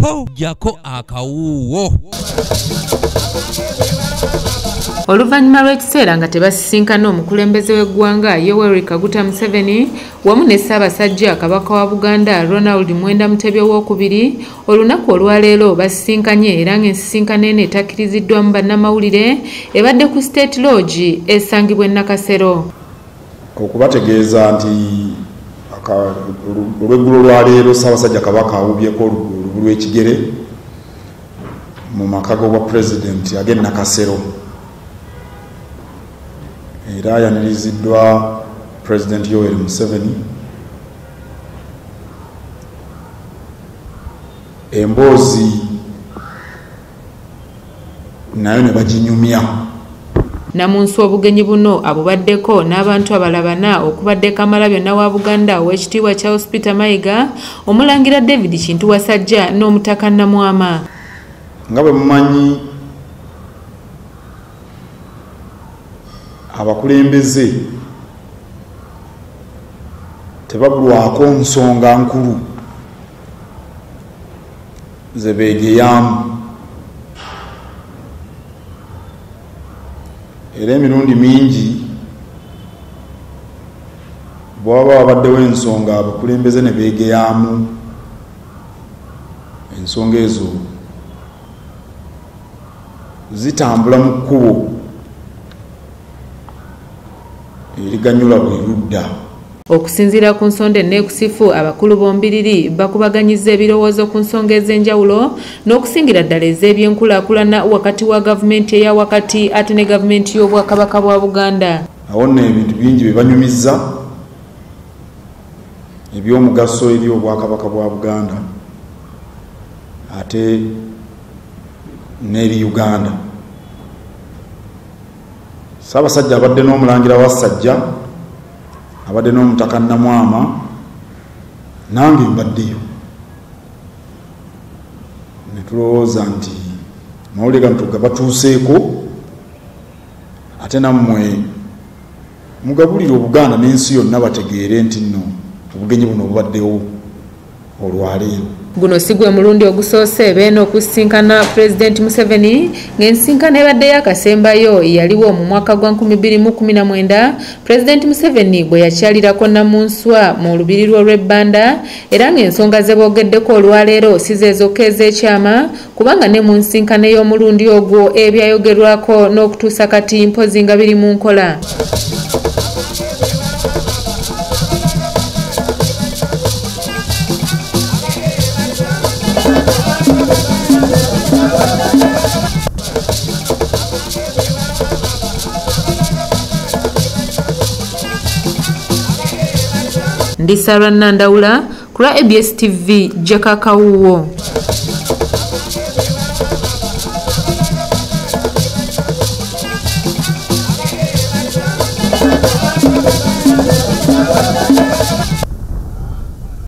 po jako akawuwo. Oluvannyuma lw'ekiseera nga tebasisinkana omukulembeze w'eggwanga Yoweri Kaguta Museveni wamu ne Ssaabasajja Kabaka wa Buganda Ronald Mwenda Mutebi II, olunaku olwaleero basisinkanye era ng'ensisinkano eno etakkiriziddwamu bannamawulire ebadde ku State Lodge esangibwa e Nakasero. Okubategeeza nti olw'eggulo lwaleero Ssaabasajja Kabaka awubyeko olubu lw'ekigere mu maka g'obwa Pulezidenti ag'e Nakasero. Era yaniriziddwa President Yoweri Museveni. Emboozi nayo ne baginyumya. Namunsi obugenyi buno abubaddeko n'abantu abalabana okubadde Kamalabyonna wa Buganda Oweekitiibwa Charles Peter Mayiga, Omulangira David Kintu Wasajja n'Omutaka Namwama. Nga bwe mumanyi abakulembeze tebabulwako nsonga nkulu ze beegeyamu, era emirundi mingi bw'aba wabaddewo ensonga abakulembeze ne beegeyamu, ensonga ezo zitambula mu kkubo eriganyula buli ludda. Okusinziira ku nsonda enneekusifu, abakulu bombiriri bakubaganyizza ebirowoozo ku nsonga ez'enjawulo n'okusingira ddala ez'ebyenkulaakulana wakati wa gavumenti eya wakati ate ne gavumenti y'Obwakabaka bwa Buganda. Awo nno ebintu bingi bye banyumizza eby'omugaso eri Obwakabaka bwa Buganda ate n'eri Uganda. Ssaabasajja abadde n'Omulangira wa Ssajja, abadde n'Omutaka Namwama, nange mbaddeyo. Ne tulowooza nti mawulire gano tugabatuuseeko ate nammwe mugabulire Obuganda n'ensi yonna bategeere nti nno obugenyi buno obubaddewo olwaleero. Guno si gwe mulundi ogusoose beena okusisinkana Pulezidenti Museveni, ng'ensinkano ebadde y'akasembayo yaliwo mu mwaka gwa 2019 Pulezidenti Museveni bwe yakyalirako Namunswa mu lubiri lw'Ebbanda, era ng'ensonga ze boogeddeko olwaleero si ze zokka ez'ekyama, kubanga ne mu nsinkano ey'omulundi ogwo ebyayogerwako n'okutuusa kati mpozi nga biri mu nkola. Ndi Sarah Nandawula, kula ABS TV, Jakakawuwo.